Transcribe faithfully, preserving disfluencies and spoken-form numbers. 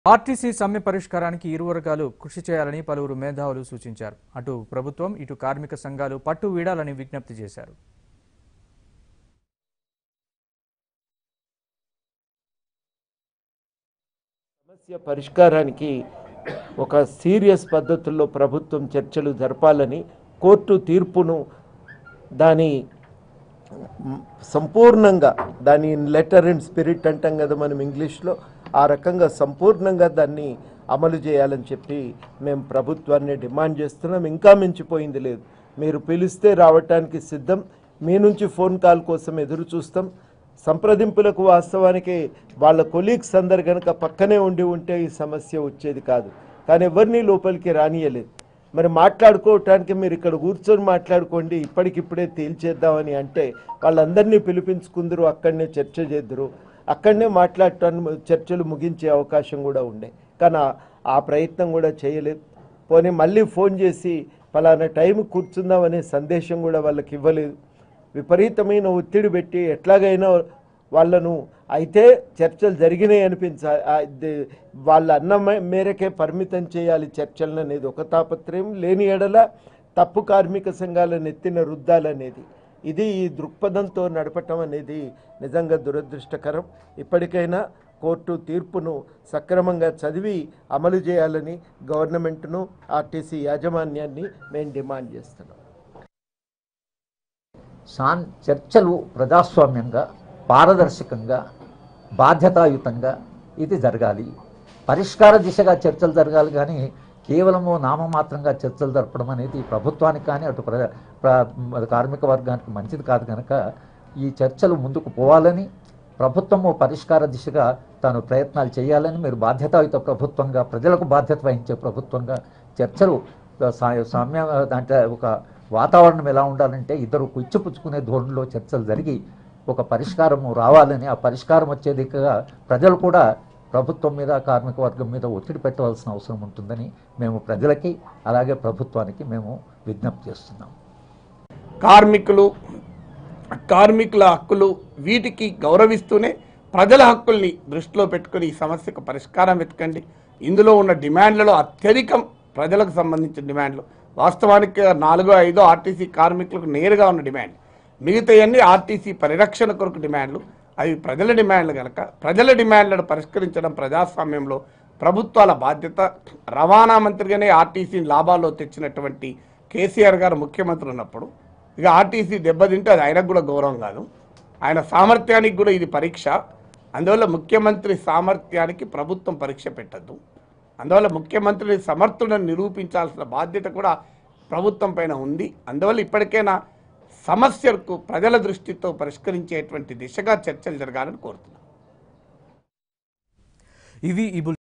RTC సమ్మె పరిష్కారానికి ఇరు వర్గాలు కృషి చేయాలని పలువురు మేధావులు సూచించారు. అటు ప్రభుత్వం ఇటు కార్మిక సంఘాలు పట్టు వీడాలని విజ్ఞప్తి చేశారు. సమస్య పరిష్కారానికి ఒక సీరియస్ పద్ధతుల్లో ప్రభుత్వం చర్చలు జరపాలని, కోర్టు తీర్పును దాని సంపూర్ణంగా దాని లెటర్ అండ్ స్పిరిట్ అంటాం కదా మనం ఇంగ్లీష్లో, ఆ రకంగా సంపూర్ణంగా దాన్ని అమలు చేయాలని చెప్పి మేము ప్రభుత్వాన్ని డిమాండ్ చేస్తున్నాం. ఇంకా మించిపోయింది లేదు. మీరు పిలిస్తే రావటానికి సిద్ధం. మీ నుంచి ఫోన్ కాల్ కోసం ఎదురు చూస్తాం. సంప్రదింపులకు వాస్తవానికి వాళ్ళ కొలీగ్స్ అందరు కనుక పక్కనే ఉండి ఉంటే ఈ సమస్య వచ్చేది కాదు. కానీ ఎవరిని లోపలికి రానియలేదు. మరి మాట్లాడుకోవటానికి మీరు ఇక్కడ కూర్చొని మాట్లాడుకోండి, ఇప్పటికిప్పుడే తేల్చేద్దామని అంటే వాళ్ళందరినీ పిలిపించుకుందరు, అక్కడనే చర్చ చేద్దరు, అక్కడనే మాట్లాడటానికి చర్చలు ముగించే అవకాశం కూడా ఉండే. కానీ ఆ ప్రయత్నం కూడా చేయలేదు. పోనీ మళ్ళీ ఫోన్ చేసి పలానా టైం కూర్చుందామనే సందేశం కూడా వాళ్ళకి ఇవ్వలేదు. విపరీతమైన ఒత్తిడి పెట్టి ఎట్లాగైనా వాళ్ళను అయితే చర్చలు జరిగినాయి అనిపించాలి, వాళ్ళ అన్న మేరకే పరిమితం చేయాలి చర్చలను అనేది ఒక తాపత్రయం. లేని ఎడల తప్పు కార్మిక సంఘాలను ఎత్తిన రుద్దాలనేది, ఇది ఈ దృక్పథంతో నడపటం అనేది నిజంగా దురదృష్టకరం. ఇప్పటికైనా కోర్టు తీర్పును సక్రమంగా చదివి అమలు చేయాలని గవర్నమెంట్ను, ఆర్టీసీ యాజమాన్యాన్ని మేము డిమాండ్ చేస్తున్నాం. సాన్ చర్చలు ప్రజాస్వామ్యంగా, పారదర్శకంగా, బాధ్యతాయుతంగా ఇది జరగాలి. పరిష్కార దిశగా చర్చలు జరగాలి, కానీ కేవలము నామమాత్రంగా చర్చలు జరపడం అనేది ప్రభుత్వానికి కానీ అటు ప్ర కార్మిక వర్గానికి మంచిది కాదు. కనుక ఈ చర్చలు ముందుకు పోవాలని, ప్రభుత్వము పరిష్కార దిశగా తాను ప్రయత్నాలు చేయాలని, మీరు బాధ్యతాయుత ప్రభుత్వంగా, ప్రజలకు బాధ్యత వహించే ప్రభుత్వంగా చర్చలు సామ్య అంటే ఒక వాతావరణం ఎలా ఉండాలంటే ఇద్దరు కుచ్చిపుచ్చుకునే ధోరణిలో చర్చలు జరిగి ఒక పరిష్కారము రావాలని, ఆ పరిష్కారం వచ్చే దిశగా ప్రజలు కూడా ప్రభుత్వం మీద, కార్మిక వర్గం మీద ఒత్తిడి పెట్టవలసిన అవసరం ఉంటుందని మేము ప్రజలకి అలాగే ప్రభుత్వానికి మేము విజ్ఞప్తి చేస్తున్నాం. కార్మికులు కార్మికుల హక్కులు వీటికి గౌరవిస్తూనే ప్రజల హక్కుల్ని దృష్టిలో పెట్టుకుని ఈ సమస్యకు పరిష్కారం వెతకండి. ఇందులో ఉన్న డిమాండ్లలో అత్యధికం ప్రజలకు సంబంధించిన డిమాండ్లు. వాస్తవానికి నాలుగో ఐదో ఆర్టీసీ కార్మికులకు నేరుగా ఉన్న డిమాండ్, మిగతాయన్నీ ఆర్టీసీ పరిరక్షణ కొరకు డిమాండ్లు. అవి ప్రజల డిమాండ్లు కనుక ప్రజల డిమాండ్లను పరిష్కరించడం ప్రజాస్వామ్యంలో ప్రభుత్వాల బాధ్యత. రవాణా మంత్రిగానే ఆర్టీసీని లాభాల్లో తెచ్చినటువంటి కేసీఆర్ గారు ముఖ్యమంత్రి ఉన్నప్పుడు ఇక ఆర్టీసీ దెబ్బతింటే అది ఆయనకు కూడా గౌరవం కాదు, ఆయన సామర్థ్యానికి కూడా ఇది పరీక్ష. అందువల్ల ముఖ్యమంత్రి సామర్థ్యానికి ప్రభుత్వం పరీక్ష పెట్టద్దు. అందువల్ల ముఖ్యమంత్రిని సమర్థులను నిరూపించాల్సిన బాధ్యత కూడా ప్రభుత్వం పైన ఉంది. అందువల్ల ఇప్పటికైనా సమస్యలకు ప్రజల దృష్టితో పరిష్కరించేటువంటి దిశగా చర్చలు జరగాలని కోరుతున్నాం. ఇవి